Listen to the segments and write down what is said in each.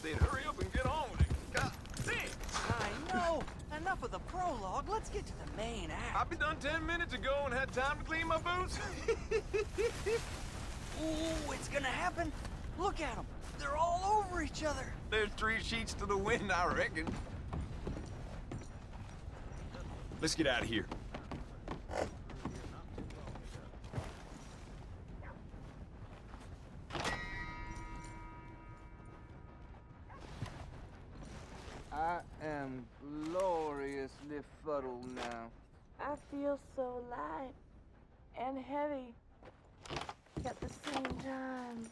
said hurry up and get on with it. God damn! I know! Enough of the prologue, let's get to the main act. I be done 10 minutes ago and had time to clean my boots. Ooh, it's gonna happen! Look at them! They're all over each other! There's 3 sheets to the wind, I reckon. Let's get out of here. I am gloriously fuddled now. I feel so light and heavy at the same time.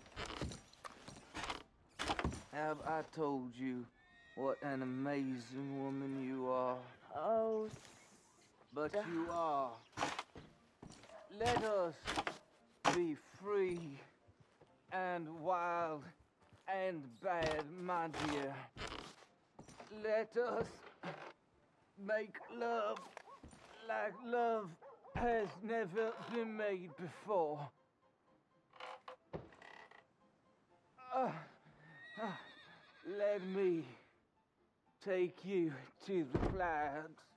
Have I told you what an amazing woman you are? Oh, But stop. you are. Let us be free and wild and bad, my dear. Let us make love like love has never been made before. Let me take you to the clouds.